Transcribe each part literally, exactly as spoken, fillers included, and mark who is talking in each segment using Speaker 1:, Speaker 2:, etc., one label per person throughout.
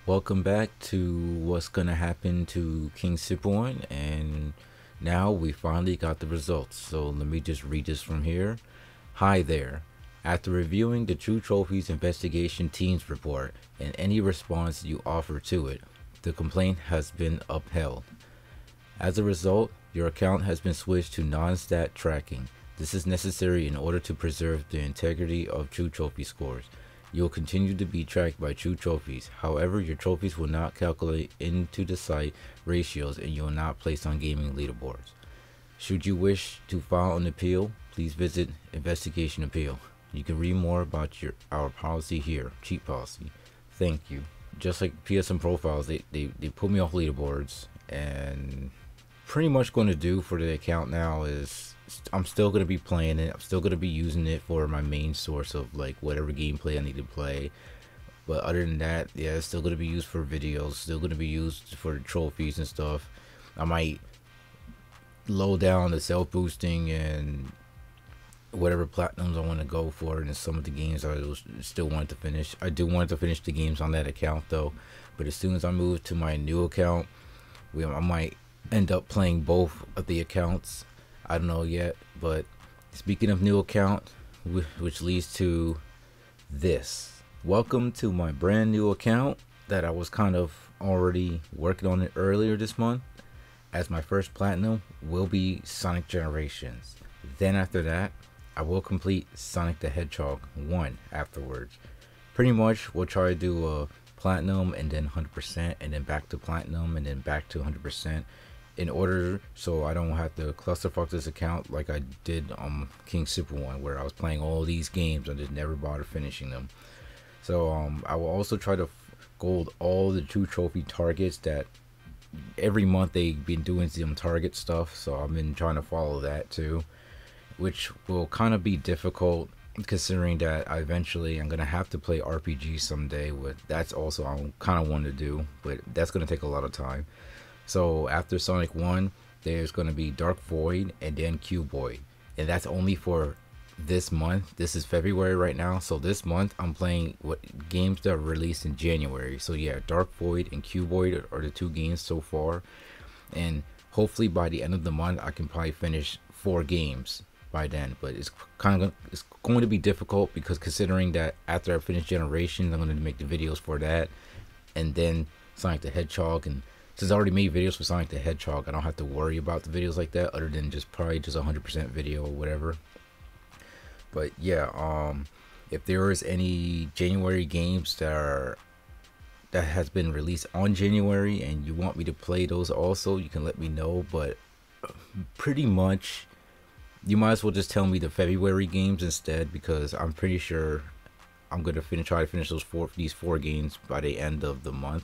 Speaker 1: welcome back to what's gonna happen to KingSuperOne, and now we finally got the results. So let me just read this from here. Hi there. After reviewing the True Trophies Investigation Teams report and any response you offer to it, the complaint has been upheld. As a result, your account has been switched to non-stat tracking. This is necessary in order to preserve the integrity of True Trophy scores. You will continue to be tracked by True Trophies. However, your trophies will not calculate into the site ratios and you will not place on gaming leaderboards. Should you wish to file an appeal, please visit Investigation Appeal. You can read more about your our policy here, cheat policy. Thank you. Just like P S N profiles, they, they, they put me off leaderboards, and pretty much going to do for the account now is I'm still going to be playing it. I'm still going to be using it for my main source of like whatever gameplay I need to play. But other than that, yeah, it's still going to be used for videos, still going to be used for trophies and stuff. I might low down the self boosting and whatever platinums I want to go for, and some of the games I still want to finish. I do want to finish the games on that account though, but as soon as I move to my new account, we, I might end up playing both of the accounts. I don't know yet. But speaking of new account, which leads to this, welcome to my brand new account that I was kind of already working on it earlier this month. As my first platinum will be Sonic Generations. Then after that, I will complete Sonic the Hedgehog one afterwards. Pretty much we'll try to do a platinum and then one hundred percent and then back to platinum and then back to one hundred percent, in order so I don't have to clusterfuck this account like I did on KingSuperOne, where I was playing all these games and just never bothered finishing them. So um, I will also try to gold all the True Trophy targets that every month they've been doing some target stuff, so I've been trying to follow that too, which will kind of be difficult considering that I eventually I'm gonna have to play R P G someday. With that's also I kind of want to do, but that's gonna take a lot of time. So after Sonic one, there's gonna be Dark Void and then Cuboid, and that's only for this month. This is February right now, so this month I'm playing what games that are released in January. So yeah, Dark Void and Cuboid are the two games so far, and hopefully by the end of the month I can probably finish four games by then. But it's kind of it's going to be difficult because considering that after I finish Generations, I'm going to make the videos for that, and then Sonic the Hedgehog. And since I already made videos for Sonic the Hedgehog, I don't have to worry about the videos like that, other than just probably just a hundred percent video or whatever. But yeah, um, if there is any January games that are that has been released on January and you want me to play those also, you can let me know. But pretty much you might as well just tell me the February games instead, because I'm pretty sure I'm gonna finish try to finish those four these four games by the end of the month.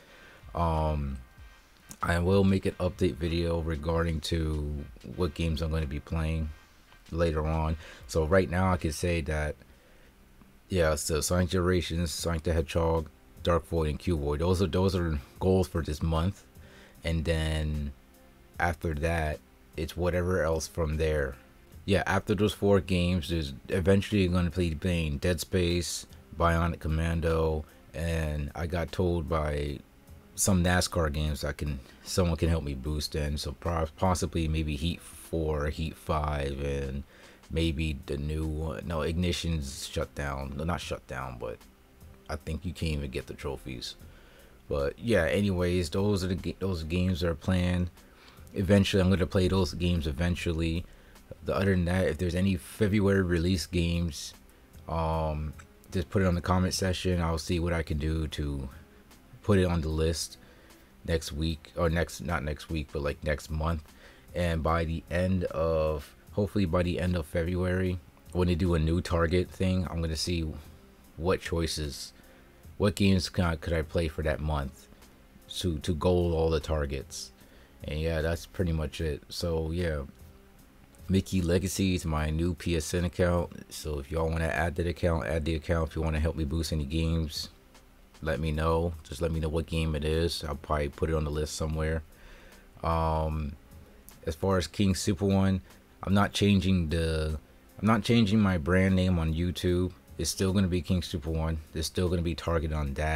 Speaker 1: Um, I will make an update video regarding to what games I'm going to be playing later on. So right now I can say that yeah, so Sonic Generations, Sonic the Hedgehog, Dark Void, and Cuboid, those are those are goals for this month, and then after that it's whatever else from there. Yeah, after those four games, there's eventually going to play playing Dead Space, Bionic Commando, and I got told by some NASCAR games I can someone can help me boost in. So possibly maybe Heat four, Heat five, and maybe the new one. No, Ignition's shut down. No, not shut down, but I think you can't even get the trophies. But yeah, anyways, those are the those games that are planned. Eventually, I'm going to play those games eventually. The other than that, if there's any February release games, um, just put it on the comment section. I'll see what I can do to put it on the list next week, or next, not next week, but like next month. And by the end of, hopefully by the end of February, when they do a new target thing, I'm going to see what choices, what games can I, could I play for that month to, to gold all the targets. And yeah, that's pretty much it. So yeah, MickeyLegacy is my new P S N account. So if y'all want to add that account, add the account. If you want to help me boost any games, let me know. Just let me know what game it is. I'll probably put it on the list somewhere. Um, as far as KingSuperOne, I'm not changing the, I'm not changing my brand name on YouTube. It's still going to be KingSuperOne. It's still going to be targeted on that.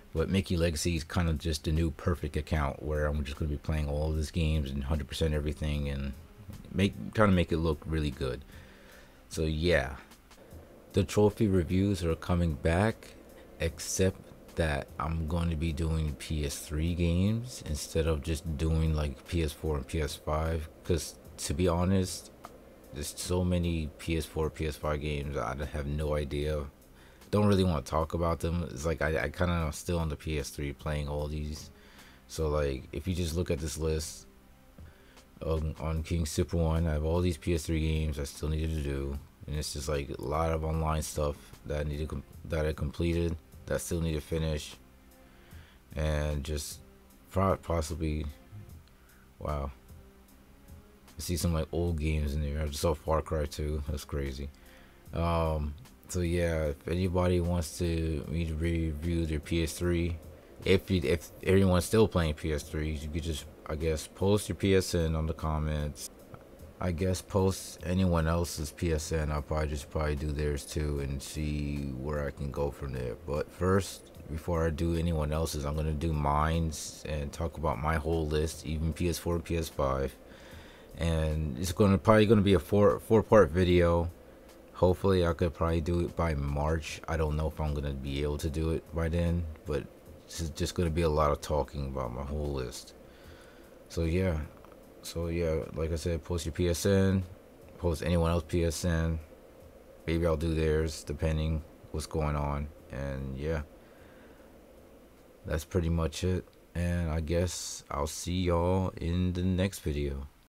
Speaker 1: But MickeyLegacy is kind of just the new perfect account where I'm just going to be playing all of these games and one hundred percent everything and make trying to make it look really good. So yeah, the trophy reviews are coming back, except that I'm going to be doing P S three games instead of just doing like P S four and P S five, because to be honest, there's so many P S four, P S five games I have no idea. Don't really want to talk about them. It's like I, I kind of still on the P S three playing all these. So like if you just look at this list on, on KingSuperOne, I have all these P S three games I still needed to do, and it's just like a lot of online stuff that I need to that I completed that I still need to finish, and just possibly, wow, I see some like old games in there. I just saw Far Cry two. That's crazy. Um, so yeah, if anybody wants to me to review their P S three, if you, if everyone's still playing P S three, you could just, I guess, post your P S N on the comments. I guess post anyone else's P S N. I'll probably just probably do theirs too and see where I can go from there. But first, before I do anyone else's, I'm gonna do mine's and talk about my whole list, even P S four and P S five. And it's gonna probably gonna be a four four part video. Hopefully I could probably do it by March. I don't know if I'm gonna be able to do it by then, but this is just gonna be a lot of talking about my whole list. So yeah, so yeah, like I said, post your P S N, post anyone else P S N. Maybe I'll do theirs depending what's going on. And yeah, that's pretty much it. And I guess I'll see y'all in the next video.